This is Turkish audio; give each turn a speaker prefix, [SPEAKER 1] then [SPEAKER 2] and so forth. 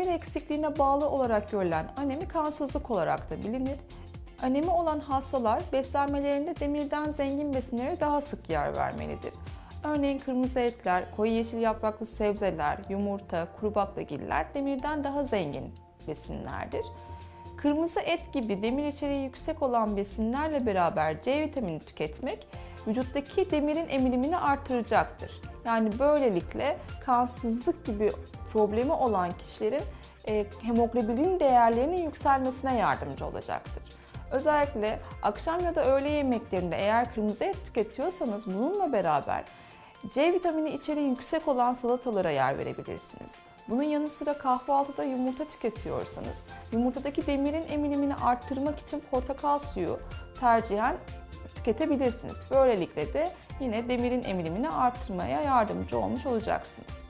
[SPEAKER 1] eksikliğine bağlı olarak görülen anemi kansızlık olarak da bilinir. Anemi olan hastalar beslenmelerinde demirden zengin besinlere daha sık yer vermelidir. Örneğin kırmızı etler, koyu yeşil yapraklı sebzeler, yumurta, kuru baklagiller demirden daha zengin besinlerdir. Kırmızı et gibi demir içeriği yüksek olan besinlerle beraber C vitamini tüketmek vücuttaki demirin emilimini artıracaktır. Yani böylelikle kansızlık gibi problemi olan kişilerin hemoglobin değerlerinin yükselmesine yardımcı olacaktır. Özellikle akşam ya da öğle yemeklerinde eğer kırmızı et tüketiyorsanız bununla beraber C vitamini içeriği yüksek olan salatalara yer verebilirsiniz. Bunun yanı sıra kahvaltıda yumurta tüketiyorsanız, yumurtadaki demirin emilimini arttırmak için portakal suyu tercihen tüketebilirsiniz. Böylelikle de yine demirin emilimini arttırmaya yardımcı olmuş olacaksınız.